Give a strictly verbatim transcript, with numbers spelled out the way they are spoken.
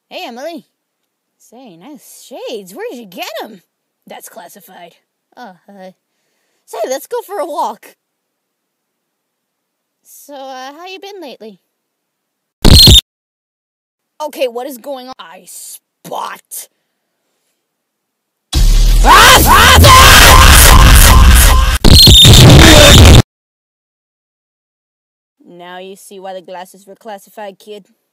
Hey, Emily. Say, nice shades. Where'd you get them? That's classified. Oh, uh, say, let's go for a walk. So, uh, how you been lately? Okay, what is going on? I spot. Now you see why the glasses were classified, kid.